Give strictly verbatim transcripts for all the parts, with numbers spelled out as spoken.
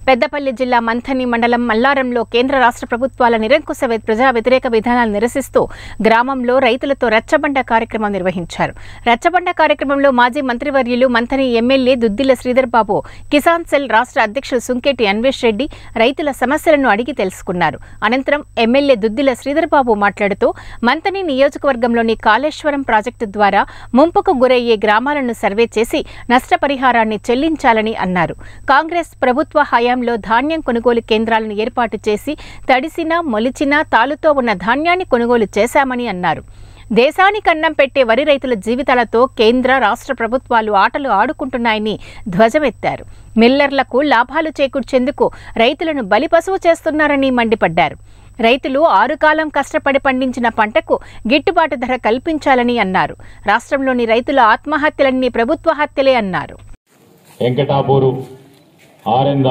పెద్దపల్లి జిల్లా మంథని మండలం మల్లారంలో కేంద్ర రాష్ట్ర ప్రభుత్వాల నిరంకుశ ప్రజా వ్యతిరేక విధానాలు నిరసిస్తూ గ్రామంలో రైతులతో రచ్చబండ కార్యక్రమం నిర్వహించారు. రచ్చబండ కార్యక్రమంలో మాజీ మంత్రివర్యులు మంథని ఎమ్మెల్యే దుద్దిల శ్రీధర్ బాబు, కిసాన్ సెల్ రాష్ట్ర అధ్యక్షుడు సుంకేటి అన్వేష్ రెడ్డి రైతుల సమస్యలను అడిగి తెలుసుకున్నారు. అనంతరం ఎమ్మెల్యే దుద్దిల శ్రీధర్ బాబు మాట్లాడుతూ మంథని నియోజకవర్గంలోని కాళేశ్వరం ప్రాజెక్టు ద్వారా ముంపుకు గురయ్యే గ్రామాలను సర్వే చేసి నష్టపరిహారాన్ని చెల్లించాలని అన్నారు. కాంగ్రెస్ ప్రభుత్వ హయా లో ధాన్యం కొనుగోలు కేంద్రాలను ఏర్పాటు చేసి తడిసిన మొలిచిన తాలుతో ఉన్న ధాన్యాన్ని కొనుగోలు చేశామని అన్నారు. దేశానికి అన్నం పెట్టే వరి రైతుల జీవితాలతో కేంద్ర రాష్ట్ర ప్రభుత్వాలు ఆటలు ఆడుకుంటున్నాయని ధ్వజమెత్తారు. మిల్లర్లకు లాభాలు చేకూర్చేందుకు రైతులను బలిపశువు చేస్తున్నారని మండిపడ్డారు. రైతులు ఆరు కాలం కష్టపడి పండించిన పంటకు గిట్టుబాటు ధర కల్పించాలని అన్నారు. రాష్ట్రంలోని రైతుల ఆత్మహత్యలన్నీ ప్రభుత్వ హత్యలే అన్నారు. ఆరెంద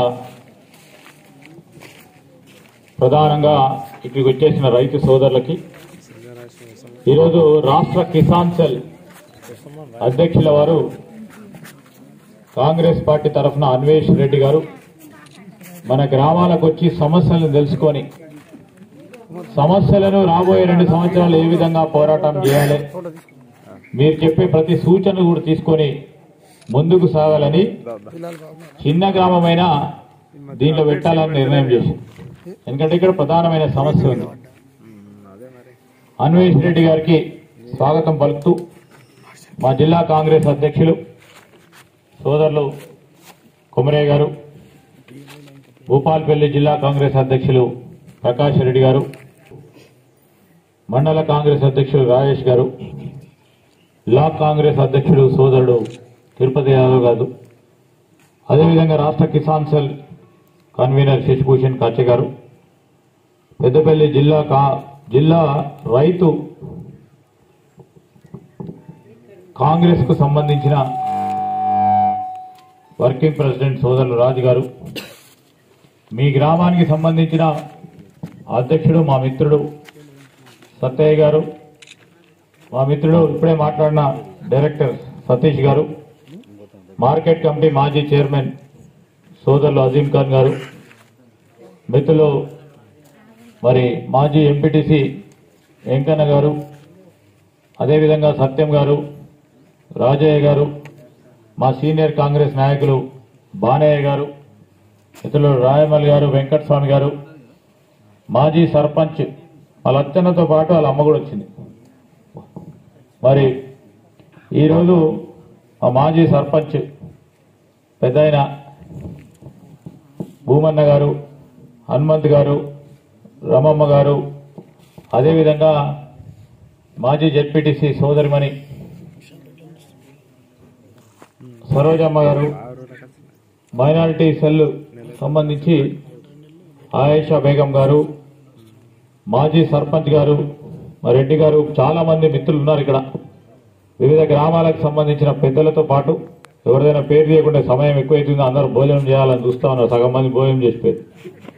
ప్రధానంగా ఇక్కడికి వచ్చేసిన రైతు సోదరులకి ఈరోజు రాష్ట్ర కిసాన్ సెల్ అధ్యక్షుల వారు కాంగ్రెస్ పార్టీ తరఫున అన్వేష్ రెడ్డి గారు మన గ్రామాలకు వచ్చి సమస్యలను తెలుసుకొని సమస్యలను రాబోయే రెండు సంవత్సరాలు ఏ విధంగా పోరాటం చేయాలి, మీరు చెప్పే ప్రతి సూచన కూడా తీసుకొని ముందుకు సాగాలని చిన్న గ్రామమైనా దీంట్లో పెట్టాలని నిర్ణయం చేసి, ఎందుకంటే ఇక్కడ ప్రధానమైన సమస్య ఉంది. అన్వేష్ రెడ్డి గారికి స్వాగతం పలుకుతూ మా జిల్లా కాంగ్రెస్ అధ్యక్షులు సోదరులు కొమరయ్య గారు, భూపాల్పల్లి జిల్లా కాంగ్రెస్ అధ్యక్షులు ప్రకాష్ రెడ్డి గారు, మండల కాంగ్రెస్ అధ్యక్షులు రాజేష్ గారు, బ్లాక్ కాంగ్రెస్ అధ్యక్షుడు సోదరుడు తిరుపతి యాదవ్ గారు, అదేవిధంగా రాష్ట్ర కిసాన్ సెల్ కన్వీనర్ శశిభూషణ్ కాచె గారు, పెద్దపల్లి జిల్లా జిల్లా రైతు కాంగ్రెస్ కు సంబంధించిన వర్కింగ్ ప్రెసిడెంట్ సోదరులు రాజు గారు, మీ గ్రామానికి సంబంధించిన అధ్యక్షుడు మా మిత్రుడు సత్తయ్య గారు, మా మిత్రుడు ఇప్పుడే మాట్లాడిన డైరెక్టర్ సతీష్ గారు, మార్కెట్ కమిటీ మాజీ చైర్మన్ సోదరులు అజీం ఖాన్ గారు, మిత్రులు మరి మాజీ ఎంపీటీసీ వెంకన్న గారు, అదేవిధంగా సత్యం గారు, రాజయ్య గారు, మా సీనియర్ కాంగ్రెస్ నాయకులు బానయ్య గారు, మిత్రులు రాయమల్ గారు, వెంకటస్వామి గారు, మాజీ సర్పంచ్ వాళ్ళ అచ్చన్నతో పాటు వాళ్ళ అమ్మ కూడా వచ్చింది. మరి ఈరోజు మా మాజీ సర్పంచ్ పెద్దయిన భూమన్న గారు, హనుమంత్ గారు, రమమ్మ గారు, అదేవిధంగా మాజీ జెడ్పీటీసీ సోదరిమణి సరోజమ్మ గారు, మైనారిటీ సెల్ సంబంధించి ఆయేషా బేగం గారు, మాజీ సర్పంచ్ గారు, మా రెడ్డి గారు, చాలా మంది మిత్రులు ఉన్నారు ఇక్కడ. వివిధ గ్రామాలకు సంబంధించిన పెద్దలతో పాటు ఎవరిదైనా పేరు చేయకుండా సమయం ఎక్కువైతుందో అందరూ భోజనం చేయాలని చూస్తా ఉన్నారు. సగం మంది భోజనం చేసిపోయారు.